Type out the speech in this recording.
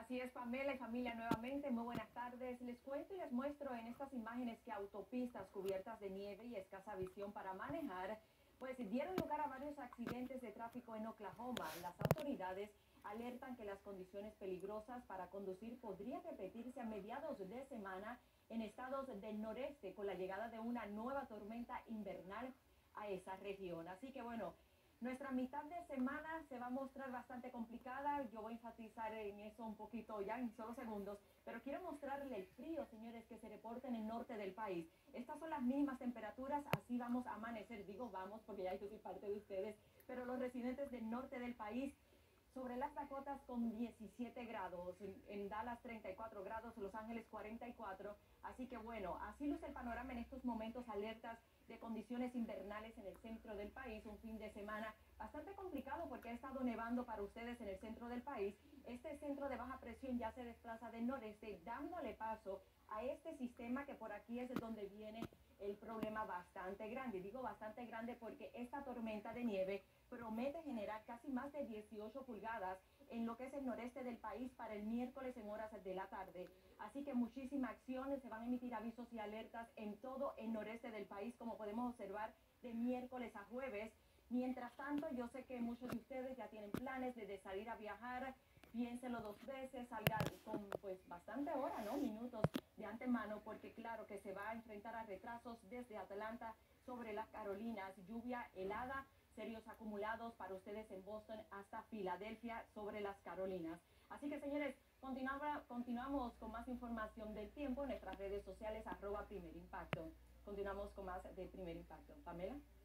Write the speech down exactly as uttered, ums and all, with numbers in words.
Así es, Pamela y familia, nuevamente, muy buenas tardes. Les cuento y les muestro en estas imágenes que autopistas cubiertas de nieve y escasa visión para manejar, pues dieron lugar a varios accidentes de tráfico en Oklahoma. Las autoridades alertan que las condiciones peligrosas para conducir podrían repetirse a mediados de semana en estados del noreste con la llegada de una nueva tormenta invernal a esa región. Así que bueno, nuestra mitad de semana se va a mostrar bastante complicada. Yo voy a enfatizar en eso un poquito ya en solo segundos, pero quiero mostrarle el frío, señores, que se reporta en el norte del país. Estas son las mínimas temperaturas, así vamos a amanecer. Digo vamos porque ya yo soy parte de ustedes, pero los residentes del norte del país, sobre las Dakotas con diecisiete grados, en, en Dallas treinta y cuatro grados, Los Ángeles cuarenta y cuatro. Así que bueno, así luce el panorama en estos momentos, alertas de condiciones invernales en el centro del país. Un fin de semana bastante complicado porque ha estado nevando para ustedes en el centro del país. Este centro de baja presión ya se desplaza del noreste, dándole paso a este sistema que por aquí es de donde viene el problema bastante grande. Digo bastante grande porque esta tormenta de nieve promete generar casi más de dieciocho pulgadas en lo que es el noreste del país para el miércoles en horas de la tarde. Así que muchísima acción, se van a emitir avisos y alertas en todo el noreste del país, como podemos observar, de miércoles a jueves. Mientras tanto, yo sé que muchos de ustedes ya tienen planes de, de salir a viajar. Piénselo dos veces, salgan con pues bastante hora, ¿no? Minutos de antemano, porque claro que se va a enfrentar a retrasos desde Atlanta sobre las Carolinas, lluvia helada, serios acumulados para ustedes en Boston hasta Filadelfia sobre las Carolinas. Así que señores, continuamos, continuamos con más información del tiempo en nuestras redes sociales, arroba Primer Impacto. Continuamos con más de Primer Impacto. Pamela.